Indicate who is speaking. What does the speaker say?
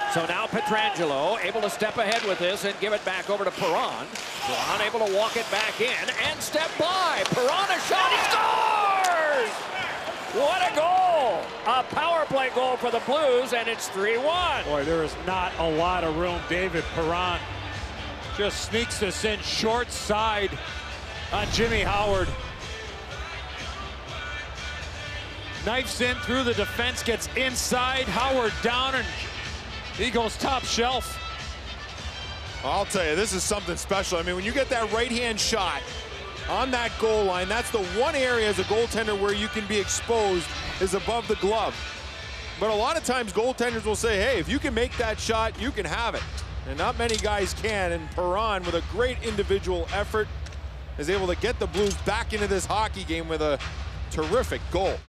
Speaker 1: So now Pietrangelo able to step ahead with this and give it back over to Perron. Perron able to walk it back in and step by. Perron a shot, he scores! What a goal! A power play goal for the Blues, and it's 3-1.
Speaker 2: Boy, there is not a lot of room. David Perron just sneaks this in short side on Jimmy Howard. Knifes in through the defense, gets inside. Howard down, and he goes top shelf.
Speaker 3: I'll tell you, this is something special. I mean, when you get that right-hand shot on that goal line, that's the one area as a goaltender where you can be exposed is above the glove. But a lot of times goaltenders will say, hey, if you can make that shot, you can have it. And not many guys can, and Perron, with a great individual effort, is able to get the Blues back into this hockey game with a terrific goal.